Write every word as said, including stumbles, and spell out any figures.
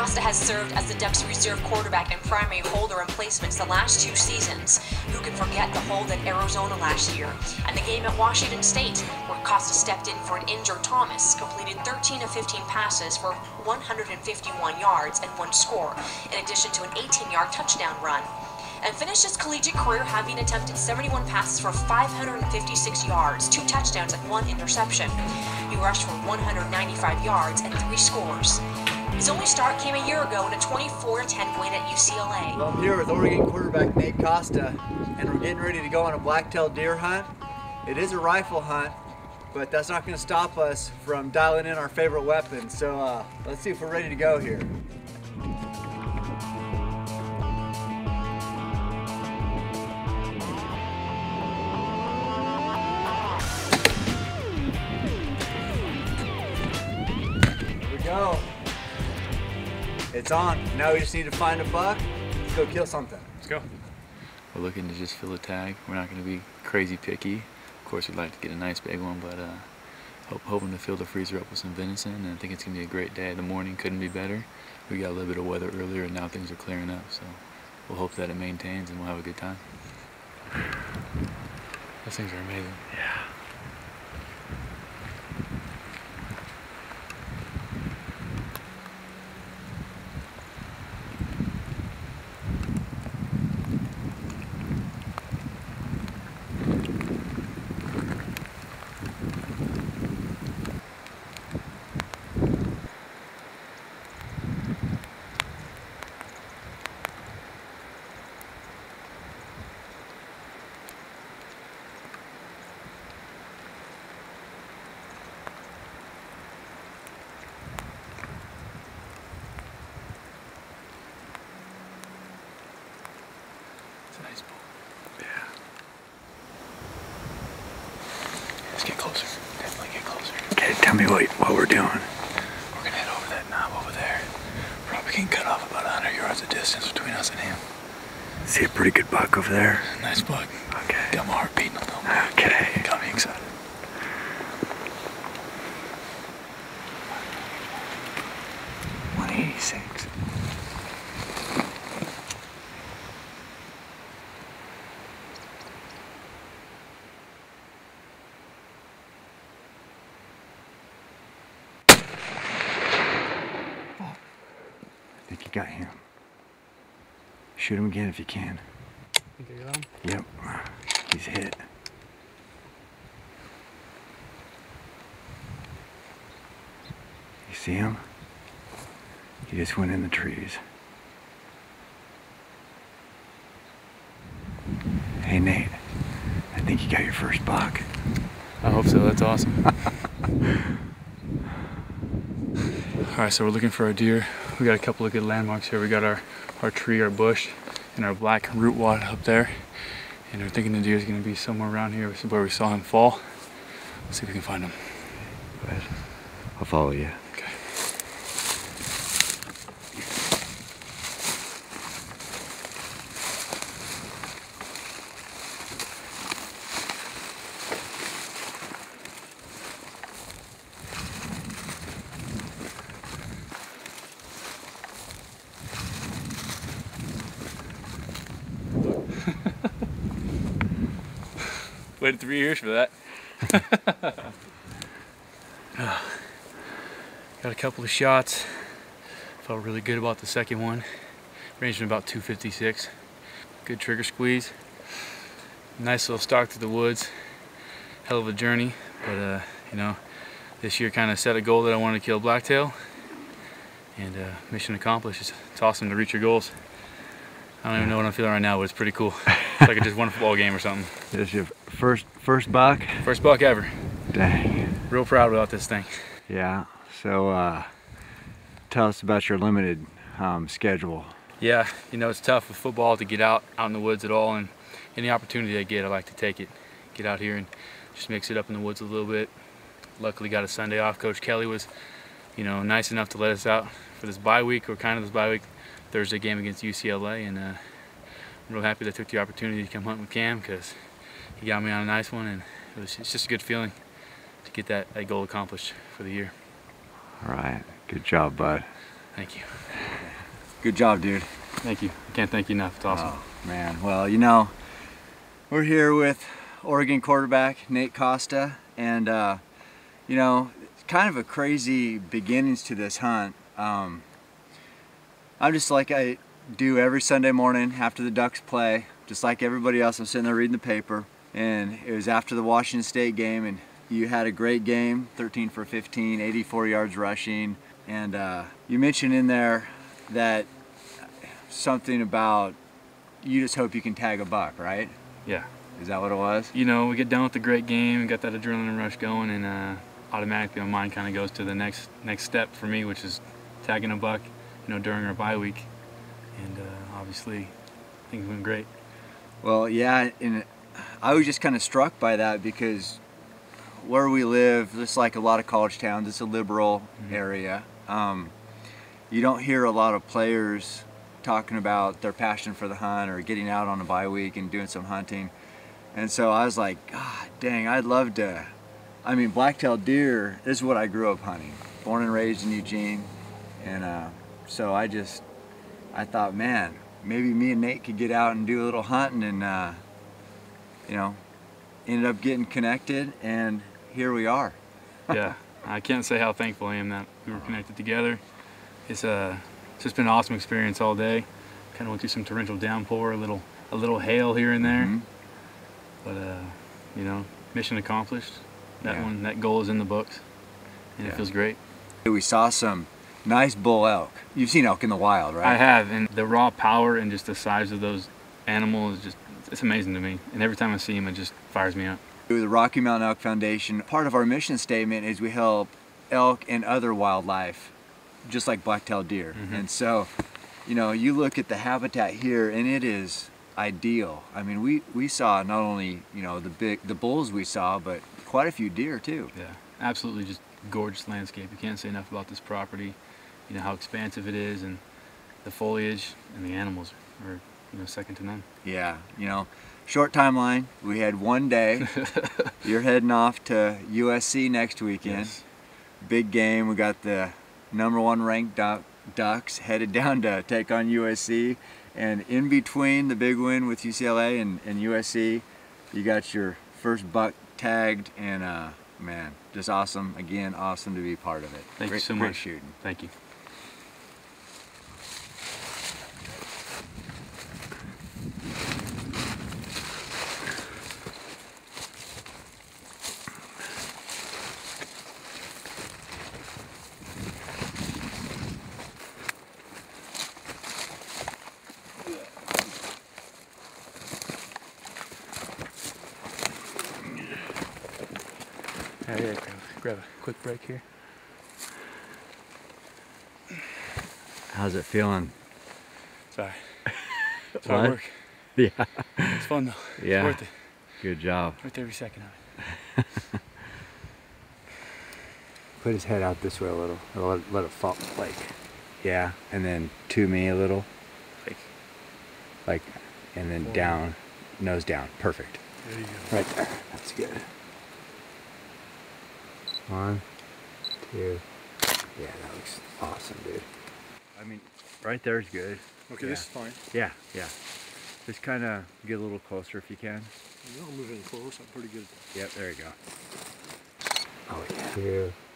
Costa has served as the Ducks' reserve quarterback and primary holder and placements the last two seasons. Who can forget the hold at Arizona last year and the game at Washington State, where Costa stepped in for an injured Thomas, completed thirteen of fifteen passes for one hundred fifty-one yards and one score, in addition to an eighteen-yard touchdown run, and finished his collegiate career having attempted seventy-one passes for five hundred fifty-six yards, two touchdowns and one interception. He rushed for one hundred ninety-five yards and three scores. His only start came a year ago in a twenty-four to ten win at U C L A. Well, I'm here with Oregon quarterback Nate Costa, and we're getting ready to go on a blacktail deer hunt. It is a rifle hunt, but that's not going to stop us from dialing in our favorite weapon. So uh, let's see if we're ready to go here. Here we go. It's on. Now we just need to find a buck. Let's go kill something. Let's go. We're looking to just fill a tag. We're not going to be crazy picky. Of course, we'd like to get a nice big one, but uh, hope, hoping to fill the freezer up with some venison. And I think it's going to be a great day. The morning couldn't be better. We got a little bit of weather earlier, and now things are clearing up. So we'll hope that it maintains, and we'll have a good time. Those things are amazing. Yeah. It's a nice bull. Yeah. Let's get closer. Definitely get closer. Okay, tell me what, what we're doing. We're gonna head over that knob over there. Probably can cut off about one hundred yards of distance between us and him. See a pretty good buck over there. Nice buck. Okay. Got my heart beating a little bit. Okay. Got me excited. one eighty-six. I think you got him. Shoot him again if you can. Think I got him? Yep. He's hit. You see him? He just went in the trees. Hey Nate, I think you got your first buck. I hope so. That's awesome. Alright, so we're looking for our deer. We got a couple of good landmarks here. We got our, our tree, our bush, and our black root wad up there. And we're thinking the deer is going to be somewhere around here. This is where we saw him fall. Let's see if we can find him. Go ahead. I'll follow you. Okay. Waited three years for that. Got a couple of shots. Felt really good about the second one. Ranged from about two fifty-six. Good trigger squeeze. Nice little stalk through the woods. Hell of a journey, but uh, you know, this year kind of set a goal that I wanted to kill blacktail, and uh, mission accomplished. It's, it's awesome to reach your goals. I don't even know what I'm feeling right now, but it's pretty cool. It's like I just won a football game or something. This is your first first buck? First buck ever. Dang. Real proud about this thing. Yeah. So uh, tell us about your limited um, schedule. Yeah, you know, it's tough with football to get out out in the woods at all, and any opportunity I get, I like to take it. Get out here and just mix it up in the woods a little bit. Luckily got a Sunday off. Coach Kelly was, you know, nice enough to let us out for this bye week, or kind of this bye week, Thursday game against U C L A, and uh, I'm real happy that I took the opportunity to come hunt with Cam, because he got me on a nice one, and it was, it's just a good feeling to get that, that goal accomplished for the year. All right, good job, bud. Thank you. Good job, dude. Thank you. I can't thank you enough. It's awesome. Oh, man. Well, you know, we're here with Oregon quarterback Nate Costa, and uh, you know, it's kind of a crazy beginnings to this hunt. Um, I'm just like I do every Sunday morning after the Ducks play, just like everybody else. I'm sitting there reading the paper, and it was after the Washington State game, and you had a great game, thirteen for fifteen, eighty-four yards rushing, and uh, you mentioned in there that something about you just hope you can tag a buck, right? Yeah. Is that what it was? You know, we get done with the great game, got that adrenaline rush going, and uh, automatically my mind kind of goes to the next next step for me, which is tagging a buck, you know, during our bye week. And uh, obviously, things went great. Well, yeah, and I was just kind of struck by that because where we live, just like a lot of college towns, it's a liberal mm-hmm. area. Um, you don't hear a lot of players talking about their passion for the hunt or getting out on a bye week and doing some hunting. And so I was like, God dang, I'd love to. I mean, blacktail deer is what I grew up hunting. Born and raised in Eugene. And uh, so I just, I thought, man, maybe me and Nate could get out and do a little hunting, and, uh, you know, ended up getting connected, and here we are. Yeah, I can't say how thankful I am that we were connected together. It's, uh, it's just been an awesome experience all day. Kind of went through some torrential downpour, a little, a little hail here and there. Mm-hmm. But, uh, you know, mission accomplished. That yeah. one, that goal is in the books, and yeah. it feels great. We saw some nice bull elk. You've seen elk in the wild, right? I have, and the raw power and just the size of those animals is just, it's amazing to me. And every time I see them, it just fires me up. Through the Rocky Mountain Elk Foundation, part of our mission statement is we help elk and other wildlife, just like blacktail deer. Mm-hmm. And so, you know, you look at the habitat here, and it is ideal. I mean, we we saw not only, you know, the big the bulls we saw, but quite a few deer too. Yeah, absolutely, just gorgeous landscape. You can't say enough about this property. You know how expansive it is, and the foliage and the animals are, you know, second to none. Yeah, you know, short timeline. We had one day. You're heading off to U S C next weekend. Yes. Big game. We got the number one ranked duck, Ducks headed down to take on U S C. And in between the big win with U C L A and, and U S C, you got your first buck tagged, and uh, man, just awesome. Again, awesome to be part of it. Thank great, you so great much. shooting. Thank you. All right, grab, grab a quick break here. How's it feeling? Sorry. It's hard work. Yeah. It's fun though. Yeah. It's worth it. Good job. Worth every second of it. Put his head out this way a little. Let, let it fall. Like, yeah. And then to me a little. Like, like, and then forward. Down, nose down. Perfect. There you go. Right there. That's good. One, two. Yeah, that looks awesome, dude. I mean, right there is good. Okay, yeah. this is fine. Yeah, yeah. Just kind of get a little closer if you can. I'll move in close. I'm pretty good. Yep, there you go. Oh, yeah. Two.